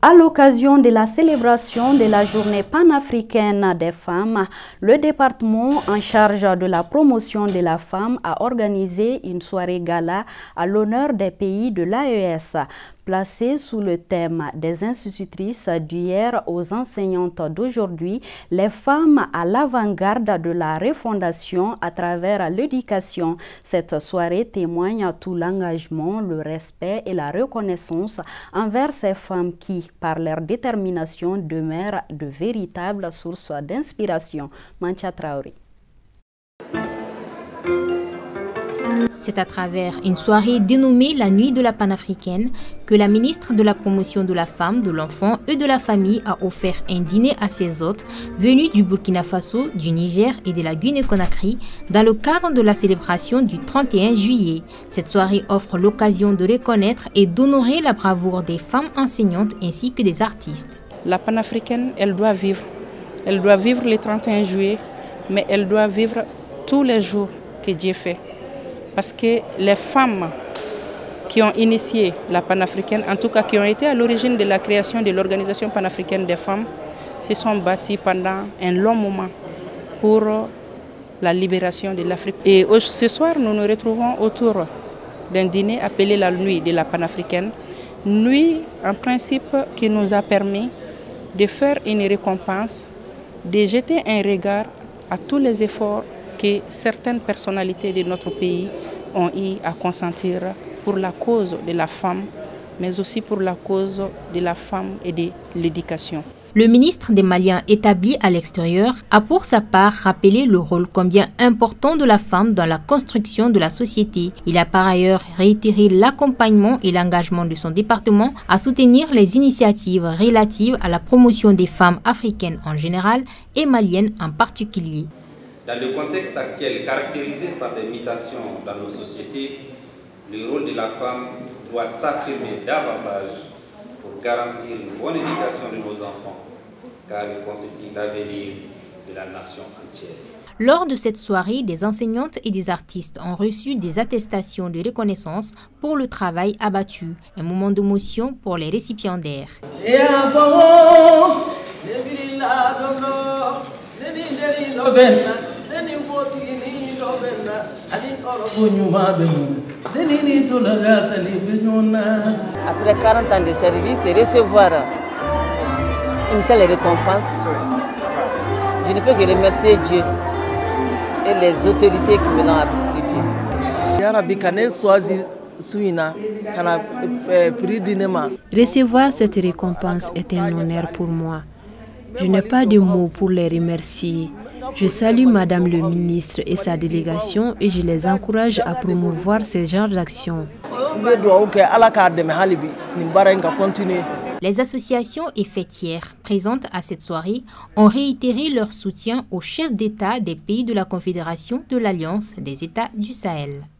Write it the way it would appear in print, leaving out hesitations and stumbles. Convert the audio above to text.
À l'occasion de la célébration de la journée panafricaine des femmes, le département en charge de la promotion de la femme a organisé une soirée gala à l'honneur des pays de l'AES. Placée sous le thème des institutrices d'hier aux enseignantes d'aujourd'hui, les femmes à l'avant-garde de la refondation à travers l'éducation. Cette soirée témoigne tout l'engagement, le respect et la reconnaissance envers ces femmes qui, par leur détermination, demeurent de véritables sources d'inspiration. Mancha Traoré. C'est à travers une soirée dénommée la Nuit de la Panafricaine que la ministre de la Promotion de la Femme, de l'Enfant et de la Famille a offert un dîner à ses hôtes venus du Burkina Faso, du Niger et de la Guinée-Conakry dans le cadre de la célébration du 31 juillet. Cette soirée offre l'occasion de reconnaître et d'honorer la bravoure des femmes enseignantes ainsi que des artistes. La panafricaine, elle doit vivre. Elle doit vivre le 31 juillet, mais elle doit vivre tous les jours que Dieu fait. Parce que les femmes qui ont initié la panafricaine, en tout cas qui ont été à l'origine de la création de l'Organisation panafricaine des femmes, se sont battues pendant un long moment pour la libération de l'Afrique. Et ce soir, nous nous retrouvons autour d'un dîner appelé la Nuit de la panafricaine. Nuit, en principe, qui nous a permis de faire une récompense, de jeter un regard à tous les efforts que certaines personnalités de notre pays ont eu à consentir pour la cause de la femme, mais aussi pour la cause de la femme et de l'éducation. Le ministre des Maliens établi à l'extérieur a pour sa part rappelé le rôle combien important de la femme dans la construction de la société. Il a par ailleurs réitéré l'accompagnement et l'engagement de son département à soutenir les initiatives relatives à la promotion des femmes africaines en général et maliennes en particulier. Dans le contexte actuel caractérisé par des mutations dans nos sociétés, le rôle de la femme doit s'affirmer davantage pour garantir une bonne éducation de nos enfants, car ils constituent l'avenir de la nation entière. Lors de cette soirée, des enseignantes et des artistes ont reçu des attestations de reconnaissance pour le travail abattu, un moment d'émotion pour les récipiendaires. Après 40 ans de service et recevoir une telle récompense, je ne peux que remercier Dieu et les autorités qui me l'ont attribué. Recevoir cette récompense est un honneur pour moi. Je n'ai pas de mots pour les remercier. Je salue Madame le ministre et sa délégation et je les encourage à promouvoir ce genre d'action. Les associations et fêtières présentes à cette soirée ont réitéré leur soutien aux chefs d'État des pays de la Confédération de l'Alliance des États du Sahel.